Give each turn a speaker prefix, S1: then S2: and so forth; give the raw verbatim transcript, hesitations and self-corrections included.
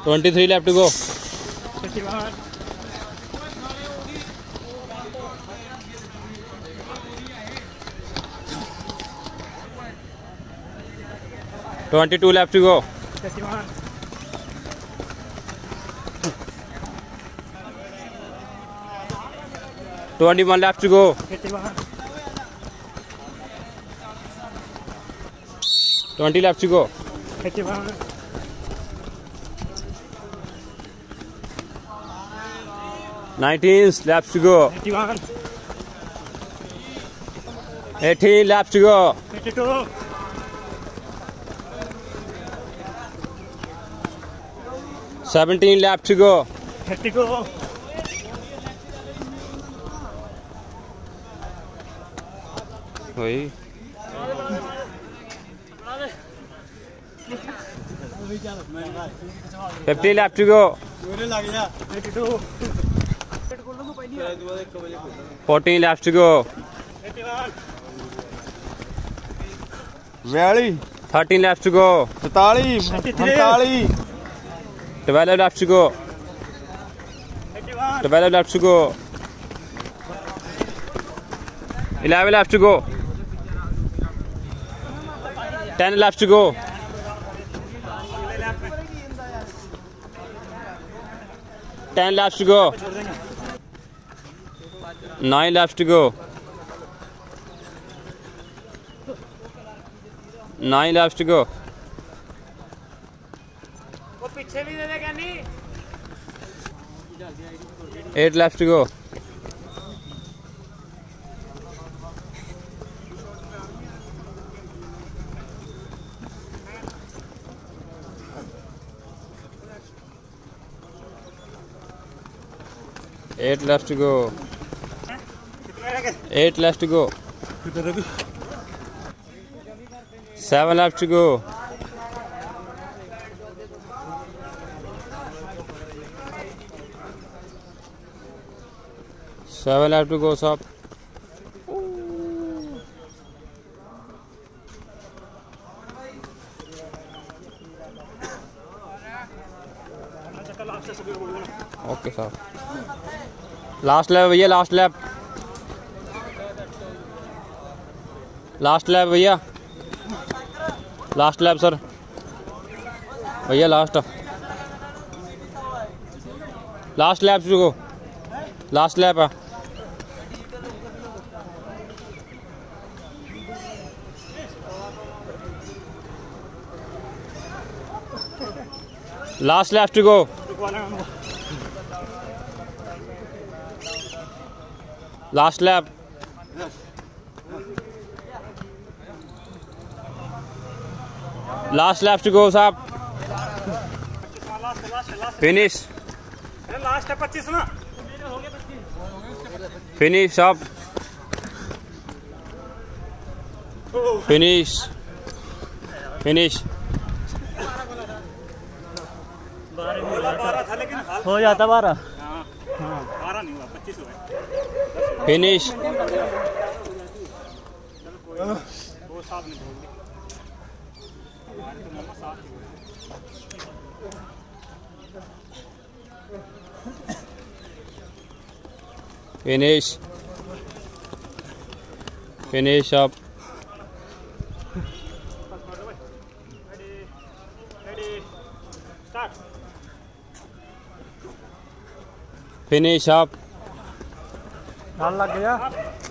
S1: twenty-three left to go. twenty-two left to go. twenty-one left to go. twenty left to go. nineteen left to go. eighteen left to go. seventeen left to go. वही fifty left to go. fourteen left to go. thirteen left to go. twelve left to go. twelve left to go. eleven left to go. ten left to go. ten left to go. nine left to go. nine left to go. eight left to go. eight left to go. eight left to go. seven left to go. seven left to go, sir. Okay, sir. Last lap भैया, last lap. Last lap भैया. Last lap sir. भैया last. Last lap to go. Last lap. Last lap to go. Last lap. Last lap to go, साहब. Finish.
S2: Last है पच्चीस ना.
S1: Finish up. Finish. Finish.
S2: हो जाता बारह.
S3: बारह नहीं हुआ, पच्चीस हुआ.
S1: Finish.
S3: वो साहब ने बोल दिया.
S1: Finish. Finish up. Finish up.
S2: डाल लग गया.